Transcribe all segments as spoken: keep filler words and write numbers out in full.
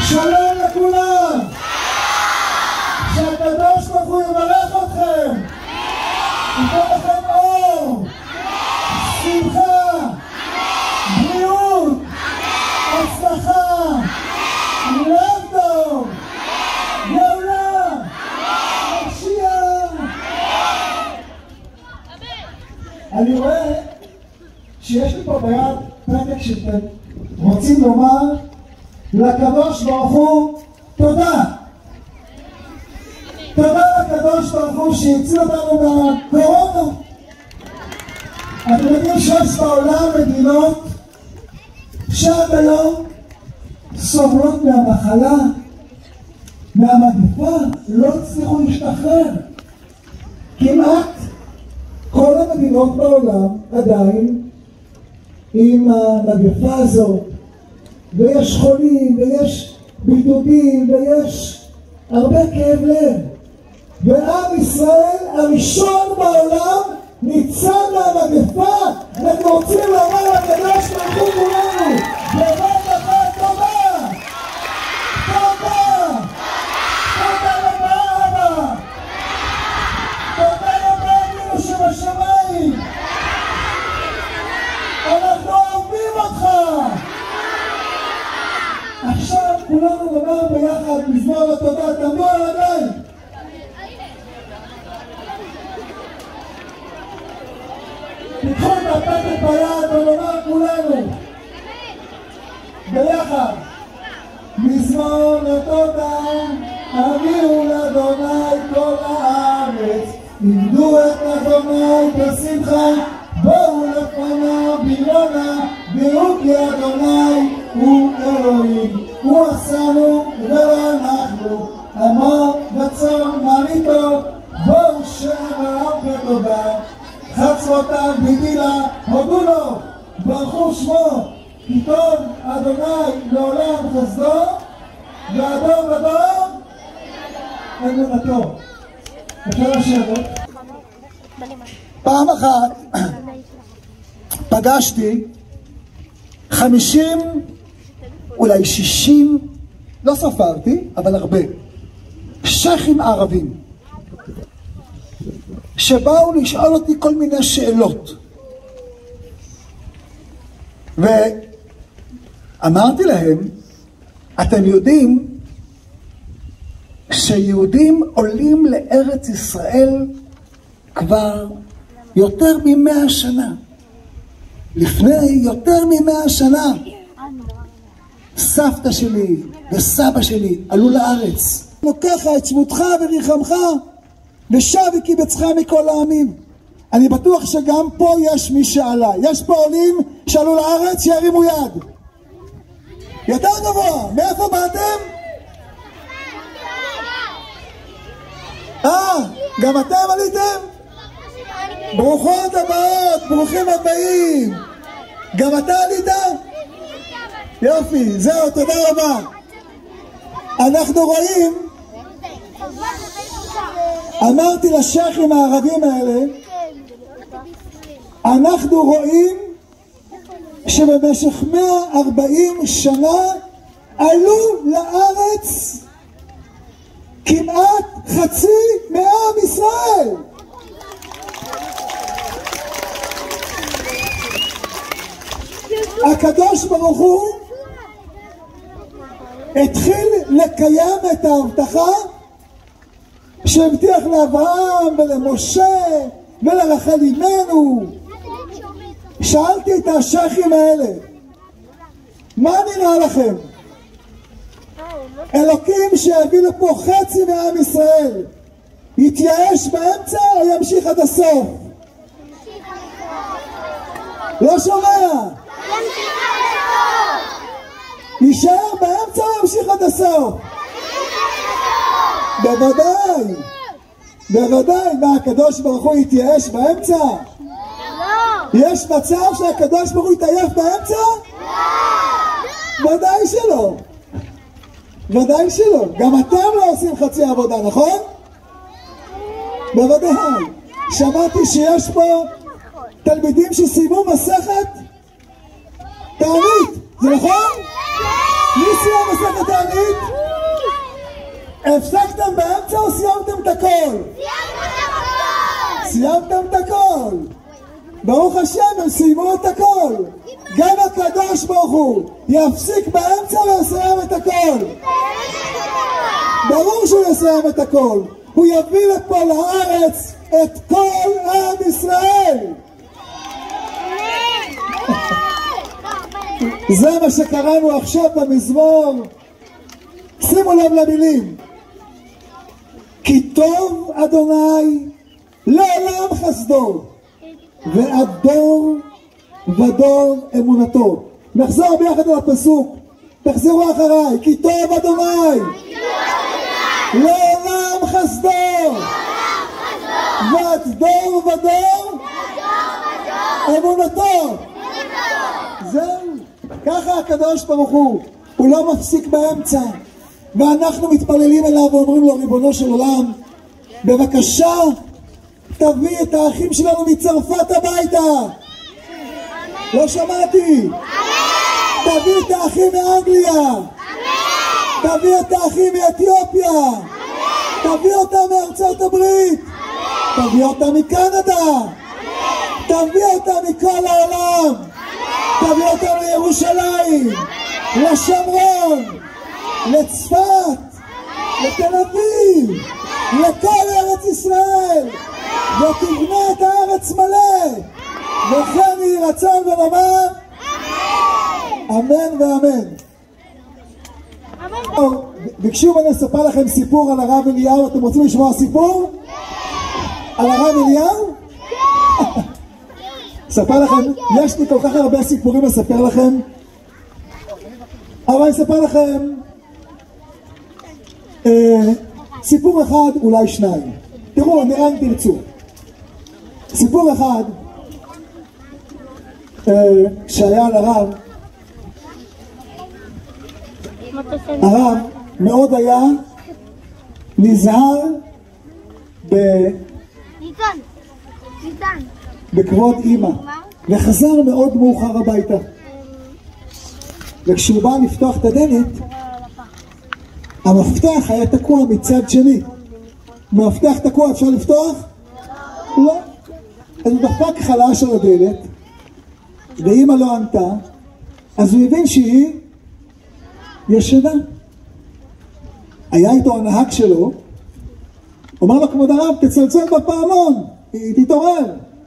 שלום לכולם. שהקדוש ברוך הוא יברך אתכם. ייתן לכם אור, שמחה, בריאות, הצלחה, לב טוב, גאולה, משיח. אני רואה שיש לי פה ביד פתק שאתם רוצים לומר לקדוש ברוך הוא תודה. תודה לקדוש ברוך הוא שהציל אותנו מהקורונה. אתם יודעים שיש בעולם מדינות שעד היום סובלות מהמחלה, מהמגפה, לא הצליחו להשתחרר. כמעט כל המדינות בעולם עדיין עם המגפה הזאת, ויש חולים, ויש בידודים, ויש הרבה כאב לב. ועם ישראל הראשון בעולם ניצל מהמגפה. אנחנו רוצים לומר לקדוש ברוך הוא כולנו באמת לך תודה. תודה. תודה רבה אבא. תודה רבה אבינו שבשמיים. אנחנו אוהבים אותך. עכשיו כולנו נאמר ביחד מזמור התודה. תעמדו על הידיים. תיקחו את הפתק ביד ונאמר כולנו ביחד מזמור התודה. הביאו לאדוני כל הארץ, עמדו את אדוני בשמחה, בואו לפניו בגאולה, דעו כי אדוני הוא אלוהים, הוא עשנו ולא אנחנו, עמו וצאן מרעיתו, בואו שעריו בתודה, חצרותיו בגילה הודו לו, ברכו שמו, כי טוב אדוני לעולם חסדו, ועדו ודור אמונתו. אפשר לשבת. פעם אחת פגשתי חמישים, אולי שישים, לא ספרתי, אבל הרבה, שייחים ערבים שבאו לשאול אותי כל מיני שאלות, ואמרתי להם, אתם יודעים שיהודים עולים לארץ ישראל כבר יותר ממאה שנה. לפני יותר ממאה שנה סבתא שלי וסבא שלי עלו לארץ. לוקח את שמותך וריחמך ושב וקיבצך מכל העמים. אני בטוח שגם פה יש מי שעלה. יש פה עולים שעלו לארץ, שירימו יד. יותר גבוה. מאיפה באתם? אה, גם אתם עליתם? ברוכות הבאות, ברוכים הבאים. גם אתה עלית? יופי, זהו, תודה רבה. אנחנו רואים, אמרתי לשייחים הערבים האלה, אנחנו רואים שבמשך מאה וארבעים שנה עלו לארץ כמעט חצי מעם ישראל. הקדוש ברוך הוא התחיל לקיים את ההבטחה שהבטיח לאברהם ולמשה ולרחל אמנו. שאלתי את השייחים האלה, מה נראה לכם? אלוקים שהביא לפה חצי מעם ישראל יתייאש באמצע או ימשיך עד הסוף? לא שומע. יישאר באמצע או ימשיך עד הסוף? בוודאי. בוודאי. מה, הקדוש ברוך הוא יתייאש באמצע? יש מצב שהקדוש ברוך הוא יתעייף באמצע? ודאי שלא. ודאי שלא. גם אתם לא עושים חצי עבודה, נכון? בוודאי. שמעתי שיש פה תלמידים שסיימו מסכת תענית, זה נכון? מי סיים מסכת תענית? הפסקתם באמצע או סיימתם את הכל? סיימתם את הכל! סיימתם את הכל! ברוך השם, הם סיימו את הכל! גם הקדוש ברוך הוא יפסיק באמצע ויסיים את הכל! ברור שהוא יסיים את הכל! הוא יביא לפה לארץ את כל עם ישראל! זה מה שקראנו עכשיו במזמור. שימו לב למילים: כי טוב אדוני לעולם חסדו ועד דור ודור אמונתו. נחזור ביחד על הפסוק, תחזרו אחריי. כי טוב אדוני לעולם חסדו ועד דור ודור אמונתו. זהו, ככה הקדוש ברוך הוא, הוא לא מפסיק באמצע, ואנחנו מתפללים אליו ואומרים לו: ריבונו של עולם, בבקשה תביא את האחים שלנו מצרפת הביתה. לא שמעתי. תביא את האחים מאנגליה, תביא את האחים מאתיופיה, תביא אותם מארצות הברית, תביא אותם מקנדה, תביא אותם מכל העולם, תביא אותם לירושלים, לשומרון, לצפת, לתל אביב, לכל ארץ ישראל, ותבנה את הארץ מלא, וכן יהי רצון ונאמר אמן ואמן. ביקשו ממני לספר לכם סיפור על הרב אליהו. אתם רוצים לשמוע סיפור? על הרב אליהו? אספר לכם, יש לי כל כך הרבה סיפורים לספר לכם, אבל אני אספר לכם אה, סיפור אחד, אולי שניים. תראו, נראה אם תרצו. סיפור אחד אה, שהיה על הרב. הרב מאוד היה נזהר ב... ניתן, ניתן. בכבוד אמא, וחזר מאוד מאוחר הביתה. וכשהוא בא לפתוח את הדלת, המפתח היה תקוע מצד שני. המפתח תקוע, אפשר לפתוח? לא. אז הוא דפק חלש על הדלת, ואמא לא ענתה, אז הוא הבין שהיא ישנה. היה איתו הנהג שלו, אומר לו: כבוד הרב, תצלצל בפעמון, היא תתעורר.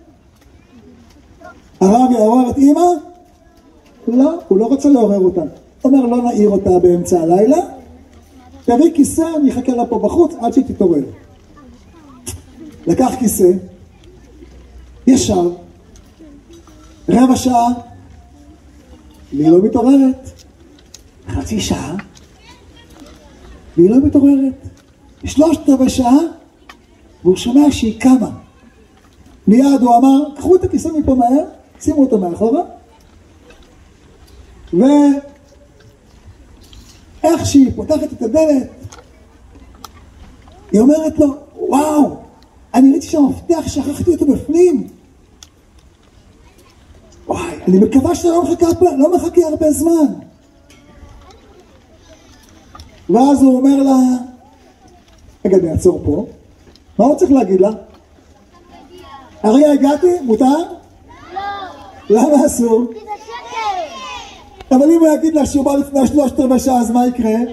הרב יעורר את אמא? לא, הוא לא רוצה לעורר אותה. אומר: לא נעיר אותה באמצע הלילה, תביא כיסא, אני אחכה לה פה בחוץ עד שהיא תתעורר. לקח כיסא, ישב, רבע שעה, והיא לא מתעוררת. חצי שעה, והיא לא מתעוררת. שלושת רבע שעה, והוא שומע שהיא קמה. מיד הוא אמר: קחו את הכיסא מפה מהר, שימו אותו מאחורה. ואיך שהיא פותחת את הדלת, היא אומרת לו: וואו, אני ראיתי שהמפתח, שכחתי אותו בפנים. וואי, אני מקווה שאתה לא מחכה, לא מחכה הרבה זמן. ואז הוא אומר לה: רגע, אני אעצור פה. מה הוא צריך להגיד לה? הרי הגעתי? מותר? לא. למה אסור? כי זה שקר. אבל אם הוא יגיד לה שהוא בא לפני שלושת רבע שעה, אז מה יקרה? יגיד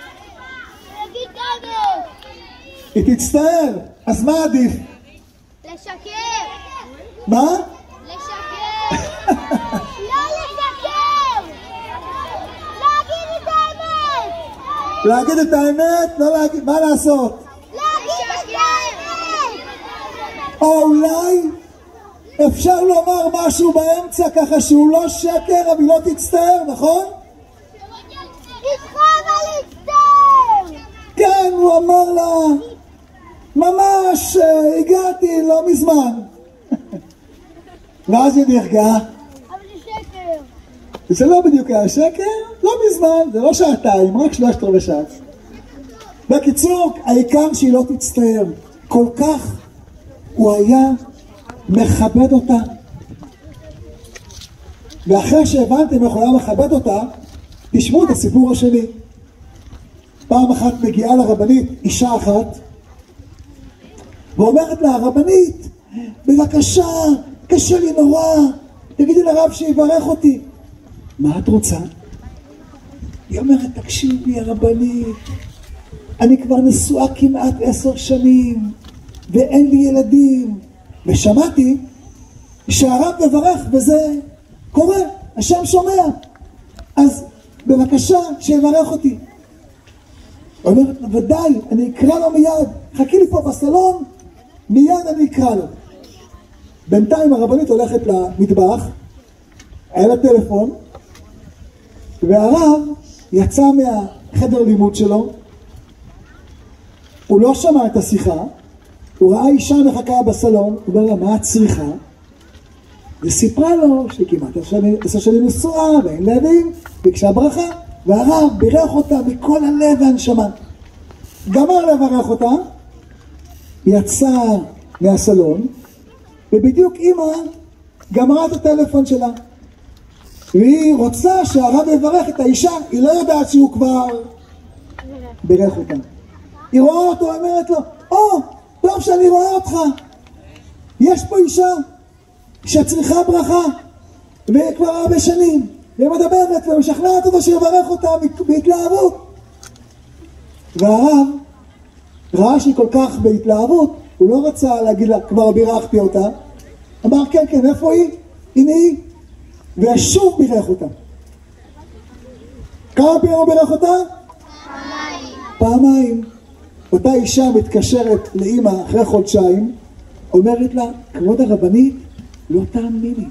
קודם. היא תצטער. אז מה עדיף? לשקר. מה? לשקר. לא לשקר. להגיד את האמת. להגיד את האמת? לא להגיד, מה לעשות? להגיד את האמת. או אולי אפשר לומר משהו באמצע ככה שהוא לא שקר, אבל לא תצטער, נכון? איתך אבל להצטער. כן, הוא אמר לה: ממש הגעתי לא מזמן. ואז היא נרגעה. אבל זה שקר. זה לא בדיוק היה שקר, לא מזמן, זה לא שעתיים, רק שלושת רבעי שעה. בקיצור, העיקר שהיא לא תצטער. כל כך הוא היה מכבד אותה. ואחרי שהבנתם איך הוא היה מכבד אותה, תשמעו את הסיפור השני. פעם אחת מגיעה לרבנית אישה אחת, ואומרת לה, הרבנית, בבקשה, קשה לי נורא, תגידי לרב שיברך אותי. מה את רוצה? היא אומרת, תקשיבי הרבנית, אני כבר נשואה כמעט עשר שנים, ואין לי ילדים, ושמעתי שהרב מברך וזה קורה, השם שומע, אז בבקשה שיברך אותי. היא אומרת, ודאי, אני אקרא לו מיד, חכי לי פה בסלון, מיד אני אקרא לו. בינתיים הרבנית הולכת למטבח, היה לה טלפון, והרב יצא מהחדר לימוד שלו, הוא לא שמע את השיחה, הוא ראה אישה מחכה בסלון, הוא אומר לה, מה את צריכה? וסיפרה לו שכמעט עשר שנים נשואה ואין ילדים, ביקשה ברכה, והרב בירך אותה מכל הלב והנשמה. גמר לברך אותה, יצא מהסלון, ובדיוק אמא גמרה את הטלפון שלה. והיא רוצה שהרב יברך את האישה, היא לא יודעת שהוא כבר בירך אותה. היא רואה אותו, אומרת לו, או, טוב שאני רואה אותך. יש פה אישה שצריכה ברכה, וכבר הרבה שנים, והיא מדברת ומשכנעת אותו שיברך אותה בהתלהבות. והרב ראה שהיא כל כך בהתלהבות, הוא לא רצה להגיד לה, כבר בירכתי אותה. אמר, כן, כן, איפה היא? הנה היא. ושוב בירך אותה. כמה פעמים הוא בירך אותה? פעמיים. פעמיים. אותה אישה מתקשרת לאמא אחרי חודשיים, אומרת לה, כבוד הרבנית, לא תאמיני.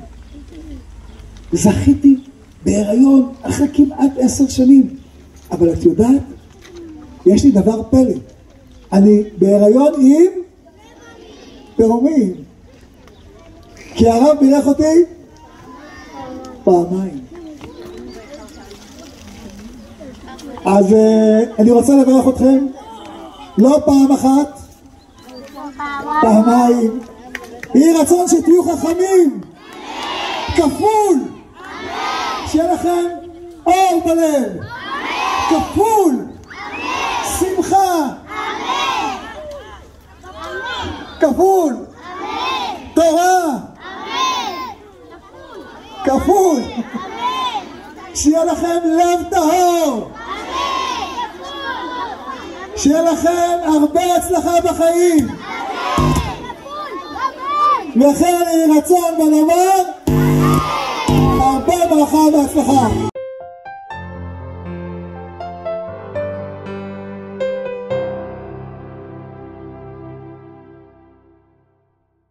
זכיתי בהיריון אחרי כמעט עשר שנים. אבל את יודעת, יש לי דבר פלא. אני בהיריון עם תאומים. כי הרב בירך אותי פעמיים. אז uh, אני רוצה לברך אתכם לא פעם אחת, פעמיים. יהי רצון שתהיו חכמים כפול, שיהיה לכם אור בלב כפול, שמחה כפול, תורה כפול, שיהיה לכם לב טהור, שיהיה לכם הרבה הצלחה בחיים, וכן יהי רצון ונאמר הרבה ברכה והצלחה.